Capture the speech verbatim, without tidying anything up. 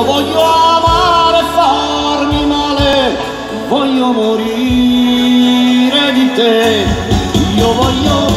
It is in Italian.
io voglio amare e farmi male, voglio morire di te, io voglio